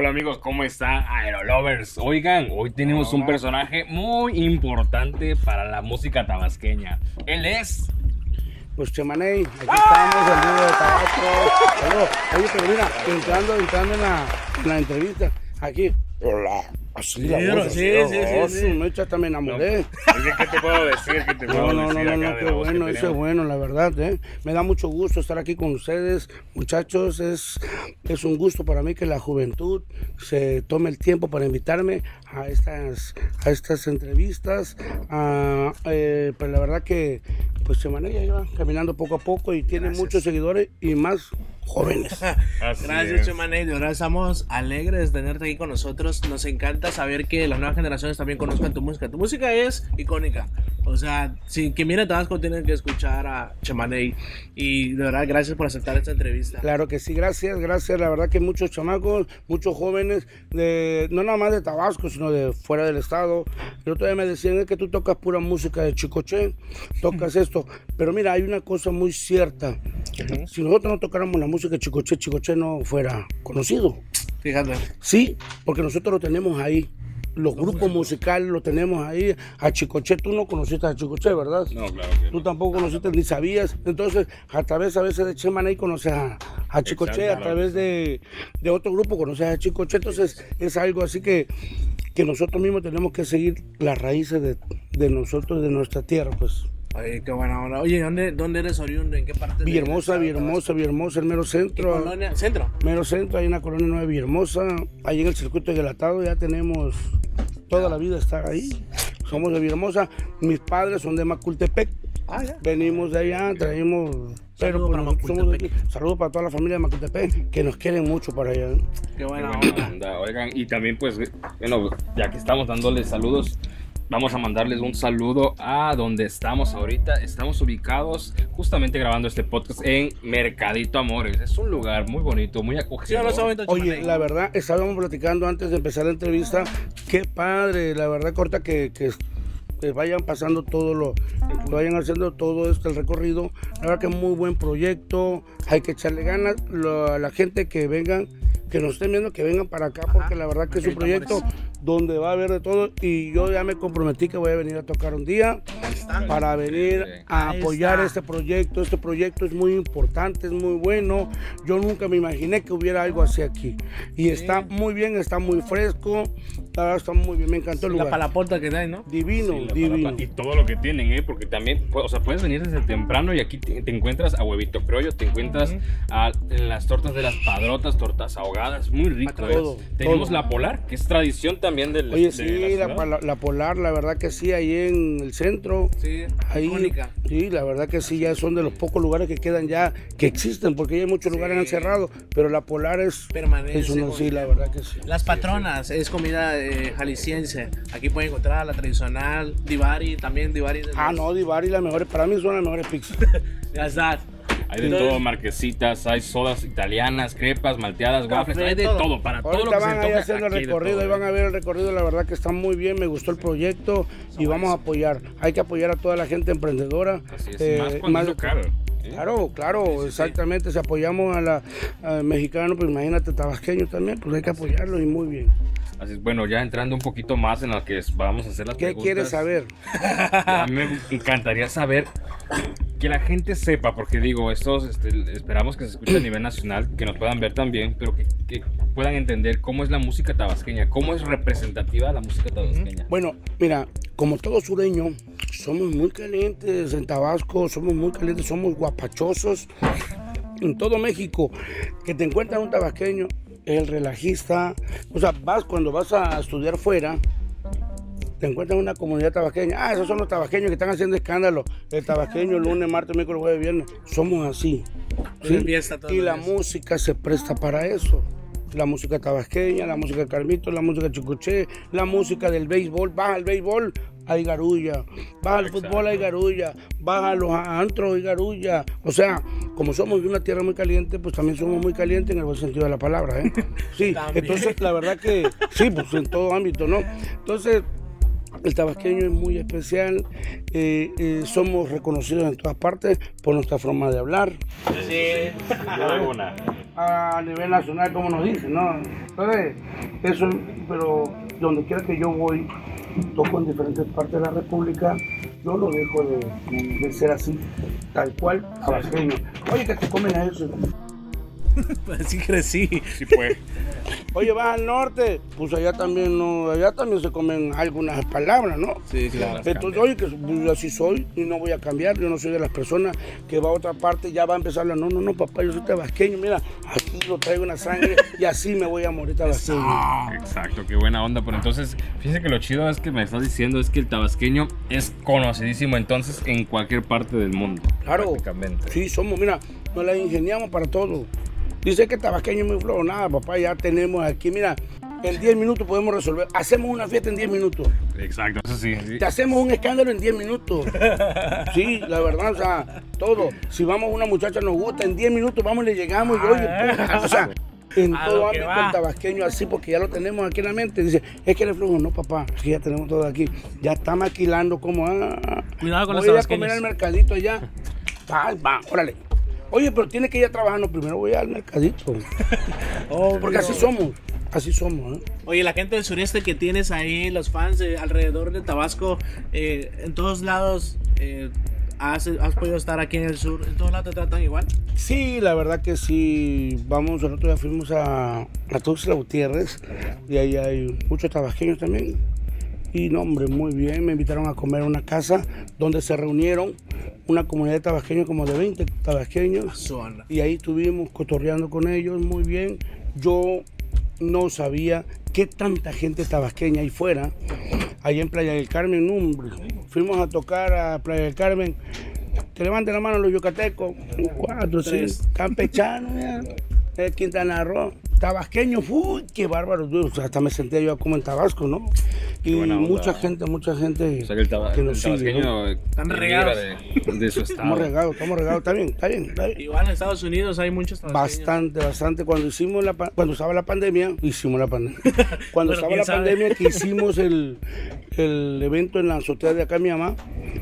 Hola amigos, ¿cómo están? Aerolovers. Oigan, hoy tenemos un personaje muy importante para la música tabasqueña. Él es... Pues Chemaney, aquí estamos en vivo de Tabasco. Oye, pero mira, entrando en la entrevista, aquí. Hola. Así la voz, sí. Mecha, hasta me enamoré. ¿Qué te puedo decir? ¿Qué te puedo No, decir qué bueno, eso es bueno, la verdad, Me da mucho gusto estar aquí con ustedes, muchachos, es un gusto para mí que la juventud se tome el tiempo para invitarme a estas entrevistas, pues la verdad que, pues Chemaney ya va caminando poco a poco y tiene muchos seguidores y más jóvenes. Gracias, Chemaney, de verdad estamos alegres de tenerte aquí con nosotros, nos encanta saber que las nuevas generaciones también conozcan tu música es icónica, o sea, si quien viene a Tabasco tiene que escuchar a Chemaney y de verdad gracias por aceptar esta entrevista. Claro que sí, gracias, la verdad que muchos chamacos, muchos jóvenes, no nada más de Tabasco, sino de fuera del estado, el otro día me decían es que tú tocas pura música de Chicoche, tocas esto, pero mira, hay una cosa muy cierta, si nosotros no tocáramos la música de Chicoche, Chicoche no fuera conocido. Fíjate. Sí, porque nosotros lo tenemos ahí. Los grupos musicales lo tenemos ahí. A Chicoche, tú no conociste a Chicoche, ¿verdad? No, claro que no. Tú tampoco conociste ni sabías. Entonces, a través a veces de Chemaney conoces a Chicoche, a través de otro grupo conoces a Chicoche. Entonces, es algo así que nosotros mismos tenemos que seguir las raíces de nosotros, de nuestra tierra, pues. Oye, qué buena onda. Oye, ¿dónde eres oriundo? ¿En qué parte? Villahermosa, el mero centro. ¿Qué colonia? ¿Centro? Mero centro, hay una colonia nueva Villahermosa. Ahí en el circuito de Guelatado ya tenemos toda la vida estar ahí. Somos de Villahermosa. Mis padres son de Macultepec. Ya. Venimos de allá, traímos. Pero pues, nosotros somos de aquí. Saludos para toda la familia de Macultepec, que nos quieren mucho para allá. Qué buena onda. Oigan, y también pues, bueno, ya que estamos dándoles saludos, vamos a mandarles un saludo a donde estamos ahorita. Estamos ubicados justamente grabando este podcast en Mercadito Amores. Es un lugar muy bonito, muy acogedor. Oye, la verdad, estábamos platicando antes de empezar la entrevista. Qué padre, la verdad, corta que vayan pasando que vayan haciendo todo el recorrido. La verdad que es muy buen proyecto. Hay que echarle ganas a la gente que vengan, que nos estén viendo, que vengan para acá, porque la verdad que es un proyecto donde va a haber de todo y yo ya me comprometí que voy a venir a tocar un día para venir a apoyar este proyecto. Este proyecto es muy importante, es muy bueno. Yo nunca me imaginé que hubiera algo así aquí y está muy bien, está muy fresco, la verdad está muy bien, me encantó el lugar. La palaporta que da, ¿no? Divino, Sí, divino. Y todo lo que tienen, porque también, o sea, puedes venir desde temprano y aquí te encuentras a huevito criollo, te encuentras en las tortas de las padrotas, tortas ahogadas, muy rico. Tenemos la polar, que es tradición también del. Oye, sí, la polar, la verdad que sí, ahí en el centro. Sí, ahí, icónica. Sí, la verdad que sí, ya son de los pocos lugares que quedan ya, que existen, porque ya hay muchos lugares han cerrado, pero la polar es permanente. Sí, la verdad que sí. Las patronas es comida jalisciense. Aquí pueden encontrar la tradicional Divari, también Divari. No, Divari, las mejores, para mí son las mejores pizzas. Ya está. Hay de todo, marquesitas, hay sodas italianas, crepas, malteadas, waffles, hay de todo, para todo lo que se van ahí toca. haciendo el recorrido, ahí van a ver el recorrido, la verdad que está muy bien, me gustó el proyecto y vamos a apoyar. Hay que apoyar a toda la gente emprendedora. Así es, más cuando es local. Claro, exactamente, si apoyamos a mexicanos, pues imagínate, tabasqueños también, pues hay que apoyarlos y muy bien. Así es, bueno, ya entrando un poquito más en lo que vamos a hacer las preguntas. ¿Qué quieres saber? A mí me encantaría saber, que la gente sepa, porque digo, esperamos que se escuche a nivel nacional, que nos puedan ver también, pero que puedan entender cómo es la música tabasqueña, cómo es representativa la música tabasqueña. Bueno, mira, como todo sureño, somos muy calientes en Tabasco, somos muy calientes, somos guapachosos. En todo México, que te encuentras un tabasqueño, el relajista, o sea, cuando vas a estudiar fuera, te encuentras en una comunidad tabasqueña, esos son los tabasqueños que están haciendo escándalo, el tabasqueño lunes, martes, miércoles, jueves, viernes, somos así, ¿sí? Y la música se presta para eso, la música tabasqueña, la música de Carmito, la música de Chicoche, la música del béisbol, baja al béisbol, hay garulla, baja al fútbol, hay garulla, baja a los antros, hay garulla, o sea, como somos de una tierra muy caliente, pues también somos muy calientes en el buen sentido de la palabra, Sí, entonces la verdad que sí, pues en todo ámbito, ¿no? Entonces, el tabasqueño es muy especial, somos reconocidos en todas partes por nuestra forma de hablar. Sí. a nivel nacional, como nos dicen, ¿no? Entonces, eso, pero donde quiera que yo voy, toco en diferentes partes de la República, yo no dejo de ser así, tal cual, tabasqueño. Oye, que te comen a eso. Así crecí. Sí, pues. Oye, vas al norte, pues allá también se comen algunas palabras, ¿no? Sí, claro. Entonces, oye, que pues, así soy y no voy a cambiar. Yo no soy de las personas que va a otra parte, ya va a empezar a hablar. No, papá, yo soy tabasqueño. Mira, aquí lo traigo en la sangre y así me voy a morir tabasqueño. Exacto, qué buena onda. Pero entonces, fíjese que lo chido es que me estás diciendo es que el tabasqueño es conocidísimo entonces en cualquier parte del mundo. Claro. Prácticamente. Sí, mira, nos la ingeniamos para todo. Dice que tabasqueño es muy flojo. Nada, papá, ya tenemos aquí, mira, en 10 minutos podemos resolver. Hacemos una fiesta en 10 minutos. Exacto, eso sí. Te hacemos un escándalo en 10 minutos. Sí, la verdad, o sea, todo. Si vamos a una muchacha nos gusta, en 10 minutos vamos y le llegamos y oye, o sea, en todo ámbito el tabasqueño así, porque ya lo tenemos aquí en la mente. Dice, es que eres flojo. No, papá, aquí ya tenemos todo aquí. Ya está maquilando como, cuidado con los voy a tabasqueños. comer al mercadito allá. Va, órale. Oye, pero tiene que ir a trabajar, no, primero voy al mercadito. Porque así somos, ¿eh? Oye, la gente del sureste que tienes ahí, los fans alrededor de Tabasco, en todos lados, has podido estar aquí en el sur, ¿en todos lados te tratan igual? Sí, la verdad que sí. Nosotros ya fuimos a Tuxtla Gutiérrez y ahí hay muchos tabasqueños también. Y no, hombre, muy bien, me invitaron a comer a una casa donde se reunieron una comunidad de tabasqueños, como de 20 tabasqueños. Y ahí estuvimos cotorreando con ellos, muy bien. Yo no sabía qué tanta gente tabasqueña hay fuera, allá en Playa del Carmen, hombre. Fuimos a tocar a Playa del Carmen. Que levanten la mano los yucatecos, 4, 6, campechanos, Quintana Roo, tabasqueños, uy, qué bárbaro, hasta me sentía yo como en Tabasco, ¿no? Y mucha gente O sea que el tabasqueño están regados de su estado. Estamos regados, está bien. Igual en Estados Unidos hay muchos tabasqueños. Bastante. Cuando estaba la pandemia, Cuando estaba la pandemia que hicimos el evento en la azotea de acá mi mamá,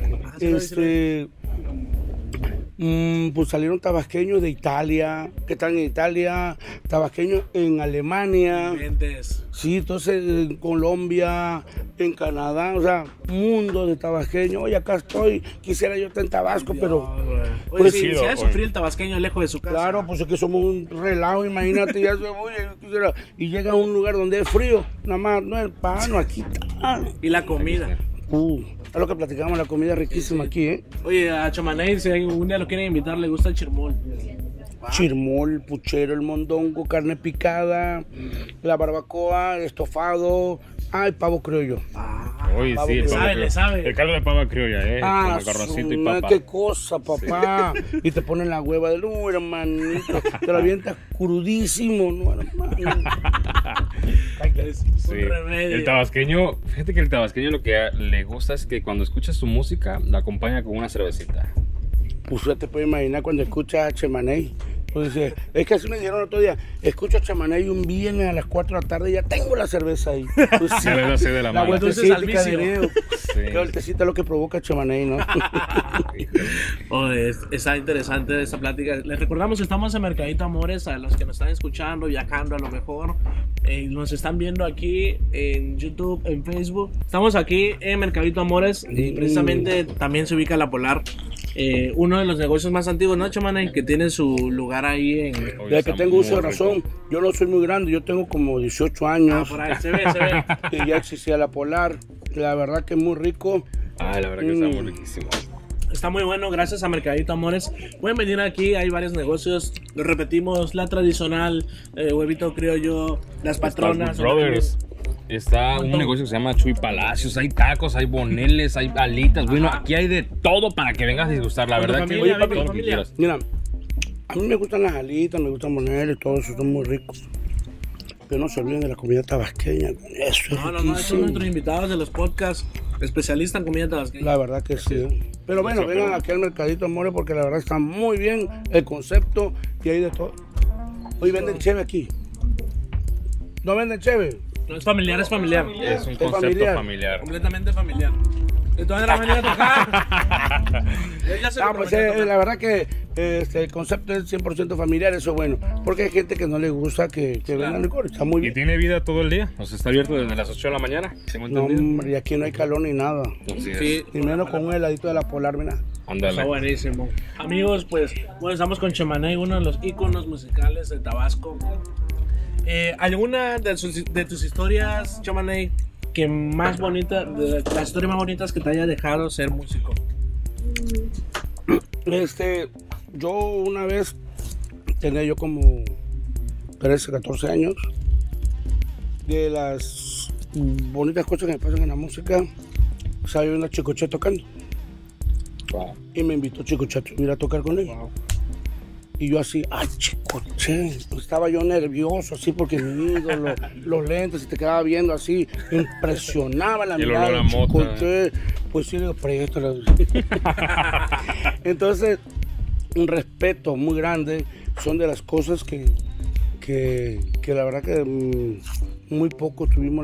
pues salieron tabasqueños de Italia, que están en Italia, tabasqueños en Alemania, sí, entonces en Colombia, en Canadá, o sea, mundo de tabasqueños. Oye, acá estoy, quisiera yo estar en Tabasco, pero... Oye, pues, si ha de sufrir el tabasqueño lejos de su casa. Claro, pues es que somos un relajo, imagínate, ya y llega a un lugar donde es frío, nada más, no es pan, aquí está. Y la comida. Es lo que platicamos, la comida riquísima aquí, ¿eh? Oye, a Chamaney, si un día lo quieren invitar, le gusta el chirmol. Chirmol, puchero, el mondongo, carne picada, la barbacoa, el estofado, pavo criollo. Oye, sí, le sabe. El caldo de papa criolla, con el garroncito y papa. Qué cosa, papá. Sí. Y te ponen la hueva del hermanito. Te la avientas crudísimo, no, hermano. Sí. El tabasqueño, fíjate que el tabasqueño lo que le gusta es que cuando escuchas su música, la acompaña con una cervecita. Pues ya te puedes imaginar cuando escuchas a Chamaney. Pues, es que así me dijeron el otro día, escucho a Chamaney un viernes a las 4 de la tarde y ya tengo la cerveza ahí. Pues, sí, la vueltecita al vicio. Que el tecito es lo que provoca Chamaney, ¿no? Está interesante esta plática. Les recordamos que estamos en Mercadito Amores, a los que nos están escuchando, viajando a lo mejor, nos están viendo aquí en YouTube, en Facebook. Estamos aquí en Mercadito Amores y precisamente también se ubica La Polar. Uno de los negocios más antiguos, ¿no, Chamaney? Que tiene su lugar ahí en... Ya que tengo uso de razón, yo no soy muy grande, yo tengo como 18 años. Por ahí, se ve. Y ya existía La Polar, la verdad que es muy rico. La verdad que está muy riquísimo. Está muy bueno, gracias a Mercadito Amores. Pueden venir aquí, hay varios negocios. Lo repetimos, la tradicional, huevito criollo, las patronas. Brothers. Está un negocio que se llama Chuy Palacios. Hay tacos, hay boneles, hay alitas. Bueno, aquí hay de todo para que vengas a disgustar. La verdad que familia, todo lo que quieras. Mira, a mí me gustan las alitas, me gustan boneles, todo eso, son muy ricos. Pero no se olviden de la comida tabasqueña. Eso es No, son nuestros invitados de los podcasts, especialistas en comida tabasqueña. La verdad que sí. Pero bueno, vengan aquí al Mercadito Amores porque la verdad está muy bien el concepto y hay de todo. Hoy venden cheve aquí. ¿No venden cheve? No es familiar, es familiar. Es un concepto familiar. Completamente familiar. ¿Y tú dónde la venía a tocar? Ya se No, lo pues prometí a tocar. la verdad que el concepto es 100% familiar, eso es bueno. Porque hay gente que no le gusta que venga al licor, está muy ¿Y bien. tiene vida todo el día? O sea, está abierto desde las 8 de la mañana. ¿Tengo No, entendido? hombre, y aquí no hay calor ni nada. Así es. Sí, Ni menos con un heladito de la polar, mira. está Ándale. buenísimo. Amigos, pues, bueno, estamos con Chemanej, uno de los íconos musicales de Tabasco. ¿Alguna de tus historias, Chemanej, que más bonita, de las historias más bonitas que te haya dejado ser músico? Yo una vez tenía yo como 13, 14 años. De las bonitas cosas que me pasan en la música, estaba yo en la Chicoche tocando. Wow. Y me invitó Chicoche a ir a tocar con él. Y yo así, ay, Chicoche. Estaba yo nervioso así porque mi ídolo, los lentes, y te quedaba viendo así, impresionaba la Y el mirada olor a de mota. Chicoche. Pues sí, le digo, préstala. Entonces, un respeto muy grande, son de las cosas que la verdad que muy poco tuvimos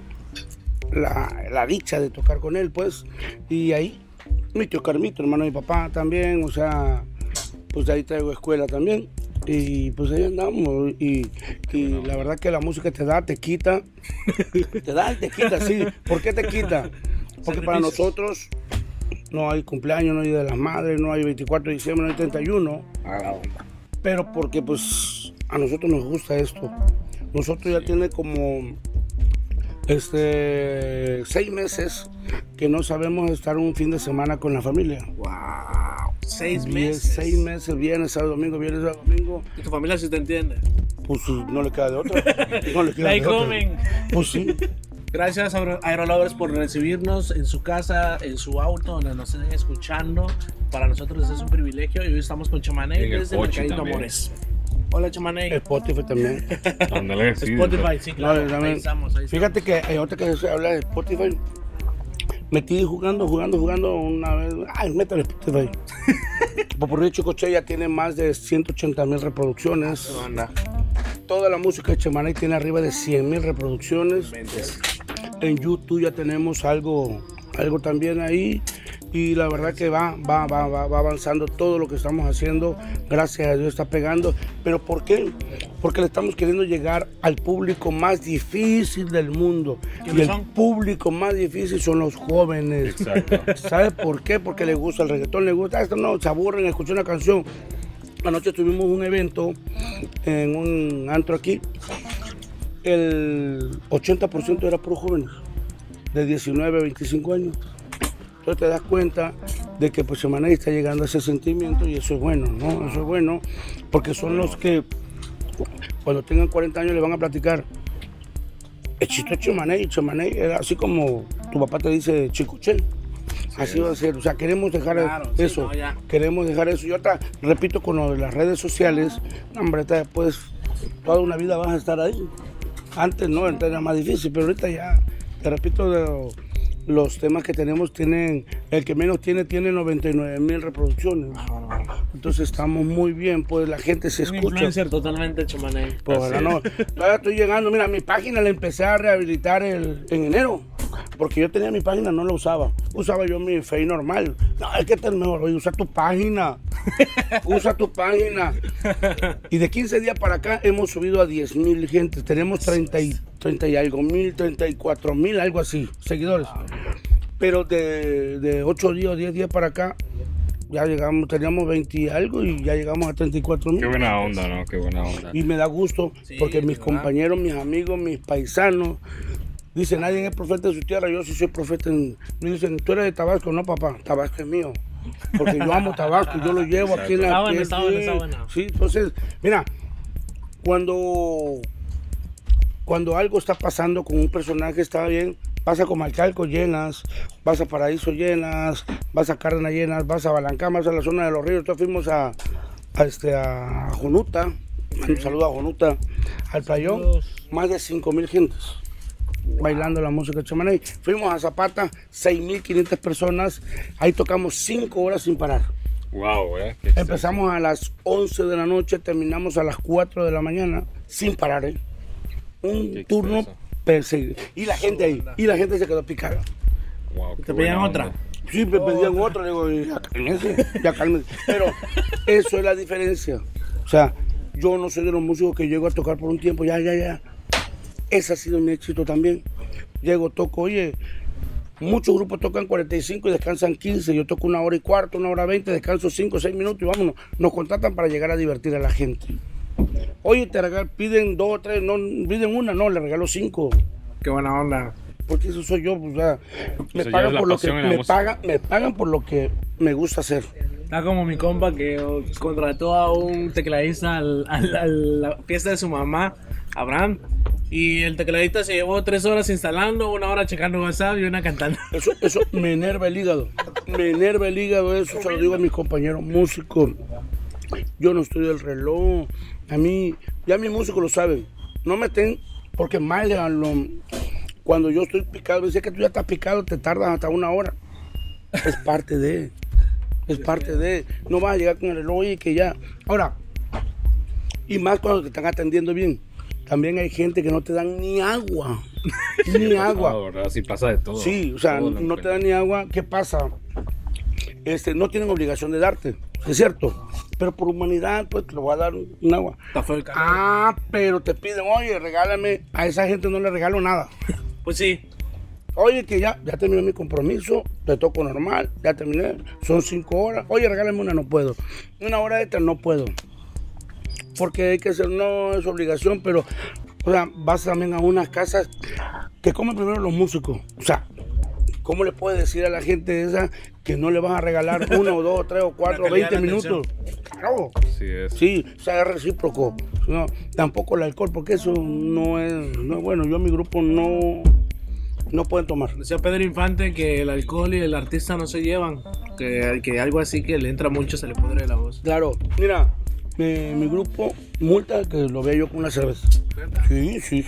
la dicha de tocar con él, pues. Y ahí, mi tío Carmito, hermano de mi papá también, o sea, pues de ahí traigo escuela también. Y pues ahí andamos. Y la verdad que la música te da, te quita. Te da y te quita, sí. ¿Por qué te quita? Porque para nosotros no hay cumpleaños, no hay Día de las Madres, no hay 24 de diciembre, no hay 31. Pero porque pues a nosotros nos gusta esto. Nosotros ya tiene como 6 meses que no sabemos estar un fin de semana con la familia. ¡Wow! 6 Bien, meses. 6 meses, viernes, sábado, domingo, viernes, sábado, domingo. ¿Y tu familia sí te entiende? Pues no le queda de otra. No le queda Ahí de otra. comen. Pues sí. Gracias a Aerolovers por recibirnos en su casa, en su auto, donde nos estén escuchando. Para nosotros es un privilegio y hoy estamos con Chemanej En el desde coche Mercadito también. Amores. Hola Chemanej. Spotify también. Ándale, sí. Spotify, sí, claro. No, también. Ahí estamos. Fíjate que ahorita que se habla de Spotify, metí jugando una vez. Ay, métale Spotify. Popurrí Chicoche ya tiene más de 180,000 reproducciones. Anda. Toda la música de Chemanej tiene arriba de 100,000 reproducciones. En YouTube ya tenemos algo también ahí. Y la verdad que va avanzando todo lo que estamos haciendo. Gracias a Dios está pegando. ¿Pero por qué? Porque le estamos queriendo llegar al público más difícil del mundo. Y ¿Quiénes el son? público más difícil son los jóvenes. Exacto. ¿Sabes por qué? Porque les gusta el reggaetón, les gusta esto, no, se aburren, escuchan una canción. Anoche tuvimos un evento en un antro aquí. El 80% era puro jóvenes, de 19 a 25 años. Entonces te das cuenta de que pues Chemanej está llegando a ese sentimiento y eso es bueno, ¿no? Eso es bueno, porque son los que cuando tengan 40 años le van a platicar. El chiste de Chemanej era así como tu papá te dice Chicoche. Así va a ser, o sea, queremos dejar Claro, sí, eso, no, ya. queremos dejar eso. Y otra, repito, con lo de las redes sociales, hombre, después toda una vida vas a estar ahí. Antes no, antes era más difícil, pero ahorita ya, te repito, los temas que tenemos tienen, el que menos tiene 99,000 reproducciones. Entonces estamos muy bien, pues la gente se Un escucha. influencer totalmente Chemanej. Pues ahora no, todavía estoy llegando, mira, mi página la empecé a rehabilitar en enero, porque yo tenía mi página, no la usaba yo mi Face normal. No, es que es mejor, oye, usa tu página, usa tu página. Y de 15 días para acá hemos subido a 10,000 gente, tenemos 30 y algo mil, 34,000, algo así, seguidores. Pero de 8 días o 10 días para acá, ya llegamos, teníamos 20 y algo y ya llegamos a 34,000. Qué buena onda, ¿no? Qué buena onda. Y me da gusto Sí, porque mis ¿verdad? compañeros, mis amigos, mis paisanos dicen, nadie es profeta de su tierra, yo sí soy profeta. Me dicen, tú eres de Tabasco, no papá, Tabasco es mío. Porque yo amo Tabasco, yo lo llevo aquí en la Está bueno, piel, está sí. bueno, está bueno. Sí, entonces, mira, cuando algo está pasando con un personaje, está bien, vas a Comalcalco llenas, vas a Paraíso llenas, vas a Cárdenas llenas, vas a Balancán, vas a la zona de los ríos. Entonces fuimos a Jonuta, un saludo a Jonuta, al playón, más de 5,000 gentes bailando la música de Chemanej. Fuimos a Zapata, 6,500 personas, ahí tocamos 5 horas sin parar. Wow, Empezamos a las 11 de la noche, terminamos a las 4 de la mañana, sin parar, ¿eh? Un Qué turno expreso. perseguido. Y la gente ahí, y la gente se quedó picada. Wow, ¿Te pedían otra? Sí, me pedían otra, le digo, ya cálmense. Pero eso es la diferencia. O sea, yo no soy de los músicos que llego a tocar por un tiempo, ya. Ese ha sido mi éxito también. Llego, toco, oye, muchos grupos tocan 45 y descansan 15. Yo toco 1 hora y cuarto, 1 hora 20, descanso 5 o 6 minutos y vámonos. Nos contratan para llegar a divertir a la gente. Oye, piden 2 o 3, no, piden 1, no, le regalo 5. Qué buena onda. Porque eso soy yo, o sea, me pagan por lo que me pagan por lo que me gusta hacer. Está como mi compa que contrató a un tecladista a la fiesta de su mamá, Abraham, y el tecladista se llevó 3 horas instalando, 1 hora checando WhatsApp y 1 cantando. Eso me enerva el hígado. Eso se lo digo a mis compañeros músicos. Yo no estoy del reloj. A mí, ya mis músicos lo saben. No me estén, porque mal cuando yo estoy picado, me dice que tú ya estás picado, te tardas hasta 1 hora. Es parte de. No vas a llegar con el reloj y que ya. Ahora, y más cuando te están atendiendo bien. También hay gente que no te dan ni agua. Ni agua. No, ¿verdad? Sí pasa de todo. Sí, o sea, no te dan ni agua. ¿Qué pasa? No tienen obligación de darte, es cierto. Pero por humanidad, pues te lo voy a dar un agua. Pero te piden, oye, regálame. A esa gente no le regalo nada. Pues sí. Oye, que ya terminé mi compromiso, te toco normal, ya terminé, son 5 horas. Oye, regálame 1, no puedo. 1 hora extra, no puedo. Porque hay que hacer, no es obligación, pero, o sea, vas también a unas casas que comen primero los músicos. O sea, ¿cómo le puedes decir a la gente esa que no le vas a regalar 1 o 2, 3 o 4 o 20 minutos? Claro. Sí, o sea, es recíproco. No, tampoco el alcohol, porque eso no es bueno. Yo, mi grupo no pueden tomar. Decía Pedro Infante que el alcohol y el artista no se llevan, que algo así que le entra mucho, se le pudre la voz. Claro, mira, mi grupo multa que lo vea yo con una cerveza. Sí.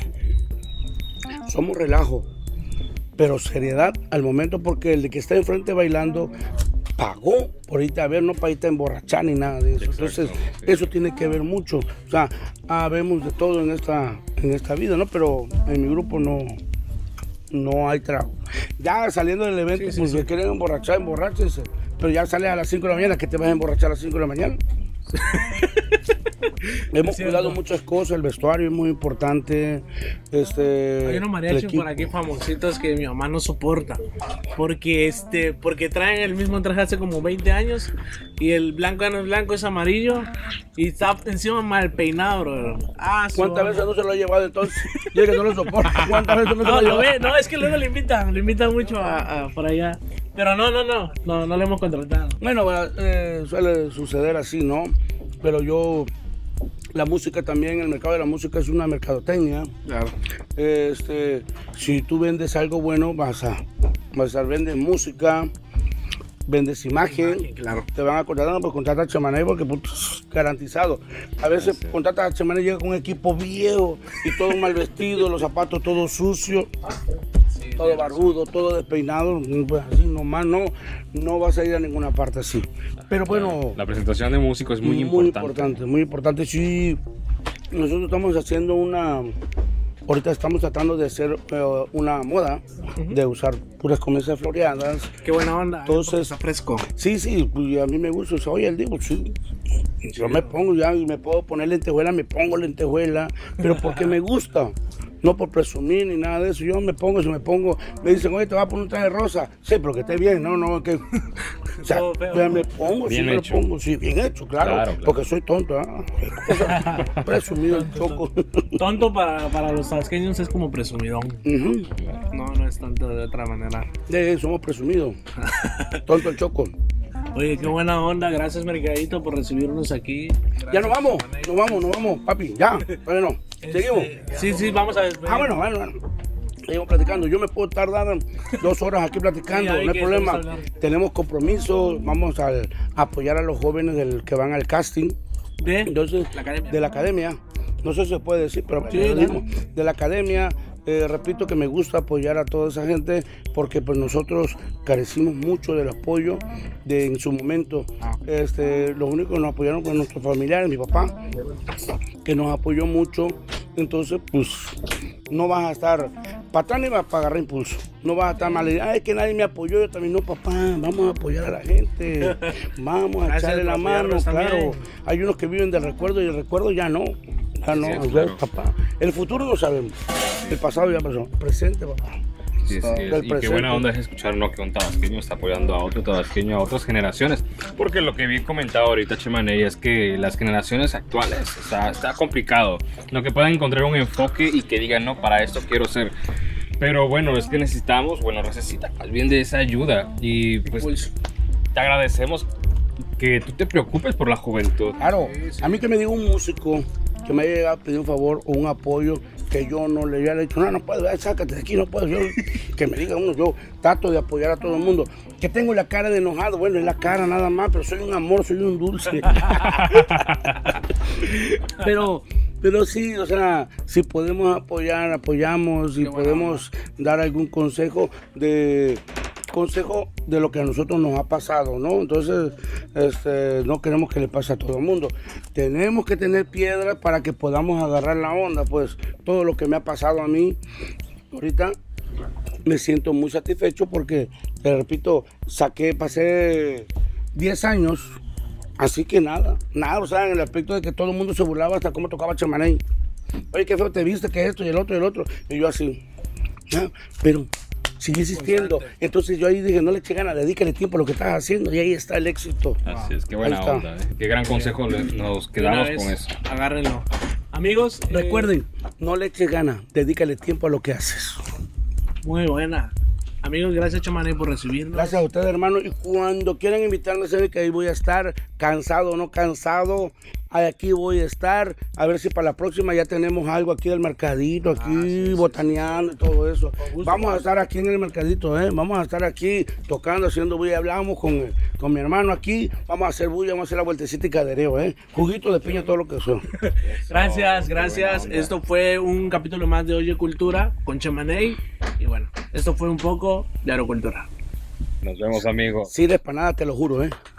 Somos relajo, pero seriedad al momento, porque el de que está enfrente bailando pagó por irte a ver, no para irte a emborrachar ni nada de eso. Exacto, entonces, sí. Eso tiene que ver mucho. O sea, vemos de todo en esta vida, ¿no? Pero en mi grupo no hay trago. Ya saliendo del evento, pues si quieren emborrachar, emborráchense. Pero ya sales a las 5 de la mañana, que te vas a emborrachar a las 5 de la mañana. Hemos cuidado muchas cosas, el vestuario es muy importante. Hay unos mariachis por aquí famositos que mi mamá no soporta. Porque traen el mismo traje hace como 20 años. Y el blanco no es blanco, es amarillo. Y está encima mal peinado, bro. ¿Cuántas veces no se lo ha llevado entonces? Yo que no lo soporto. ¿Cuántas veces no se lo ha llevado? No, es que luego le invitan mucho a por allá. Pero no le hemos contratado. Bueno, suele suceder así, ¿no? Pero la música también, el mercado de la música es una mercadotecnia. Claro. Si tú vendes algo bueno, vendes música, vendes imagen, claro. Te van a contratar, pues contrata a Chemané porque pues, garantizado. A veces contratas a Chemané, llega con un equipo viejo y todo mal vestido, los zapatos todos sucios. Todo barbudo, todo despeinado, pues así nomás no vas a ir a ninguna parte así. Pero bueno, la presentación de músico es muy importante. Muy importante. Sí, nosotros estamos haciendo ahorita estamos tratando de hacer una moda de usar puras camisas floreadas. Qué buena onda. Entonces, está fresco. Sí, pues a mí me gusta. Oye, el digo, sí. Yo me pongo ya y me puedo poner lentejuela, me pongo lentejuela, pero porque me gusta. No por presumir ni nada de eso. Yo me pongo, me dicen, oye, te vas a poner un traje rosa. Sí, pero que esté bien, no, que... O sea, me pongo, bien hecho. Me lo pongo, sí, bien hecho, claro. Porque soy tonto, presumido el Choco. Tonto para los tabasqueños es como presumidón. No es tanto de otra manera. Somos presumidos. Tonto el Choco. Oye, qué buena onda. Gracias, Mercadito, por recibirnos aquí. Gracias, ya nos vamos, papi. Ya, bueno, seguimos. Sí, vamos a ver. Bueno. Seguimos platicando. Yo me puedo tardar 2 horas aquí platicando, no hay problema. Tenemos compromisos, vamos a apoyar a los jóvenes que van al casting. Entonces, de la academia. No sé si se puede decir, pero sí, de la academia. Repito que me gusta apoyar a toda esa gente porque pues nosotros carecimos mucho del apoyo en su momento. Los únicos que nos apoyaron fueron nuestros familiares, mi papá, que nos apoyó mucho. Entonces, pues no vas a estar para atrás ni va para agarrar impulso. No vas a estar mal. Es que nadie me apoyó, yo también. No, papá, vamos a apoyar a la gente. Vamos a echarle la mano, claro. Hay unos que viven del recuerdo y el recuerdo ya no. Ya no, sí, claro. papá. El futuro no sabemos. El pasado ya pasó. Presente, papá. Sí, y qué buena onda es escuchar, ¿no?, que un tabasqueño está apoyando a otro tabasqueño, a otras generaciones. Porque lo que vi comentado ahorita, Chemaney, es que las generaciones actuales está complicado. Lo que puedan encontrar un enfoque y que digan, no, para esto quiero ser. Pero bueno, es que necesita más bien de esa ayuda. Y pues te agradecemos que tú te preocupes por la juventud. Claro, a mí que me diga un músico que me haya llegado a pedir un favor o un apoyo, que yo no le haya dicho, no puedo, sácate de aquí, no puedo. Que me diga uno, yo trato de apoyar a todo el mundo. Que tengo la cara de enojado, bueno, es la cara nada más, pero soy un amor, soy un dulce. pero sí, o sea, si podemos apoyar, apoyamos, y podemos dar algún consejo de lo que a nosotros nos ha pasado, ¿no? Entonces, no queremos que le pase a todo el mundo. Tenemos que tener piedras para que podamos agarrar la onda, pues todo lo que me ha pasado a mí, ahorita me siento muy satisfecho porque, te repito, pasé 10 años, así que nada, o sea, en el aspecto de que todo el mundo se burlaba hasta cómo tocaba Chemaney. Oye, qué feo te viste, que esto y el otro, y yo así, pero sigue existiendo. Entonces yo ahí dije, no le eche ganas, dedícale tiempo a lo que estás haciendo y ahí está el éxito. Así es, qué buena onda, qué gran consejo nos quedamos con eso. Agárrenlo. Amigos, recuerden, no le eches ganas, dedícale tiempo a lo que haces. Muy buena. Amigos, gracias Chemaney por recibirnos. Gracias a ustedes, hermano, y cuando quieran invitarme, saben que ahí voy a estar, cansado o no cansado, aquí voy a estar, a ver si para la próxima ya tenemos algo aquí del mercadito, aquí botaneando y todo eso. Vamos a estar aquí en el mercadito, vamos a estar aquí tocando, haciendo bulla, hablamos con mi hermano aquí, vamos a hacer bulla, vamos a hacer la vueltecita y cadereo, juguito de piña, todo lo que son. Gracias. Esto fue un capítulo más de Oye Cultura con Chemaney, y bueno, esto fue un poco de Aerocultura. Nos vemos, amigos. Sí, de empanada, te lo juro,